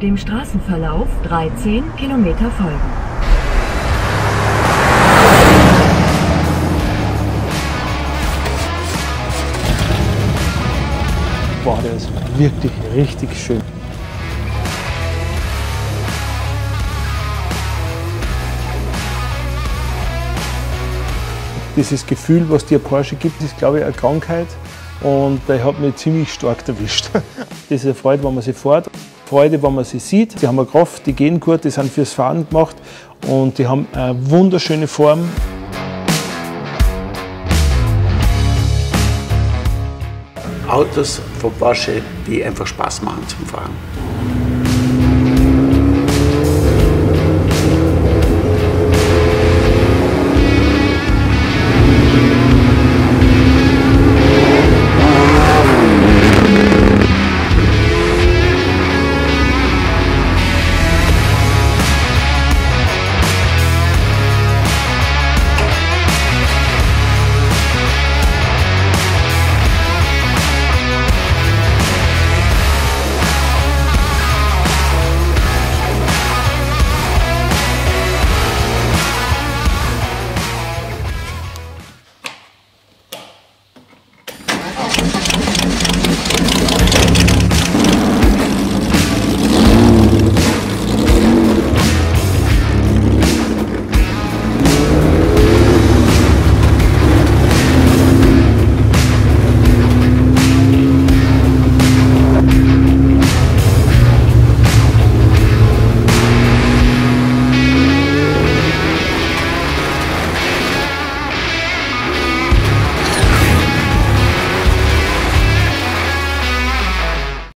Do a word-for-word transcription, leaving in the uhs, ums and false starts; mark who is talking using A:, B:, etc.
A: Dem Straßenverlauf dreizehn Kilometer folgen.
B: Boah, der ist wirklich richtig schön. Dieses Gefühl, was dir Porsche gibt, ist, glaube ich, eine Krankheit und der hat mich ziemlich stark erwischt. Diese Freude, wenn man sie fährt, Freude, wenn man sie sieht. Die haben eine Kraft, die gehen gut, die sind fürs Fahren gemacht und die haben eine wunderschöne Form.
C: Autos von Porsche, die einfach Spaß machen zum Fahren.